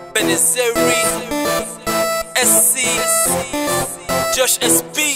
Benizeri, SC, Josh SB,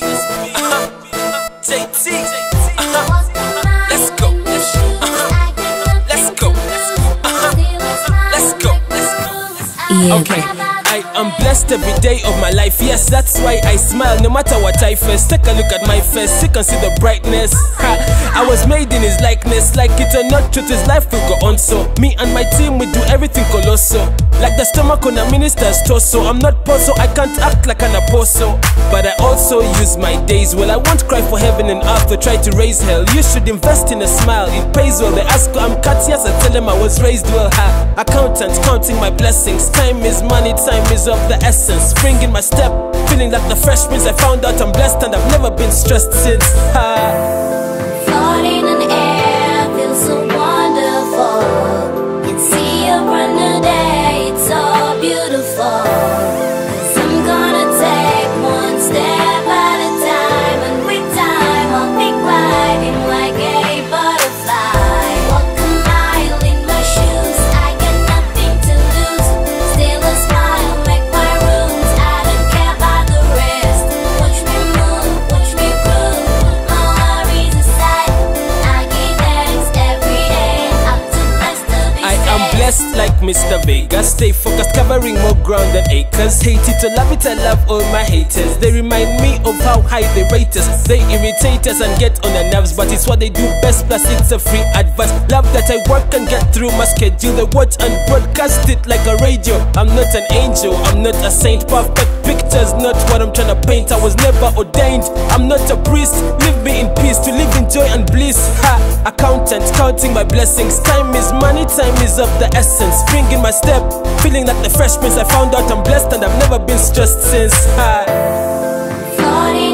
JT, let's go, let's go, let's go, okay. I am blessed every day of my life, yes, that's why I smile no matter what I face. Take a look at my face, you can see the brightness. I was made in his likeness, like it or not, truth is life will go on. So me and my team, we do everything colossal, like the stomach on a minister's torso. I'm not poor, so I can't act like an apostle, but I also use my days well. I won't cry for heaven and earth or try to raise hell. You should invest in a smile, it pays well. They ask I'm courteous, I tell them I was raised well. Accountant counting my blessings, time is money, time is of the essence. Spring in my step, feeling like the fresh prince. I found out I'm blessed and I've never been stressed since. Floating in the air, feels so wonderful. Can see a brand new day, it's so beautiful. 'Cause I'm gonna take one step at a time, and with time I'll be gliding like a butterfly. Walk a mile in my shoes, I got nothing to lose. Still a smile, make my rooms, I don't care about the rest. Watch me move, watch me groove, my worries aside, I give thanks every day. I'm too blessed to be I am blessed like Mr. Vegas, stay focused, covering more ground than acres. Hate it or love it, I love all my haters. They remind me of how high they rate us. They irritate us and get on our nerves, but it's what they do best, plus it's a free advice. Love that I work and get through my schedule. They watch and broadcast it like a radio. I'm not an angel, I'm not a saint. Perfect pictures, not what I'm trying to paint. I was never ordained, I'm not a priest. Leave me in peace, to live in joy and bliss. Accountant counting my blessings. Time is money, time is of the essence. Spring in my step, feeling like the fresh prince. I found out I'm blessed and I've never been stressed since. floating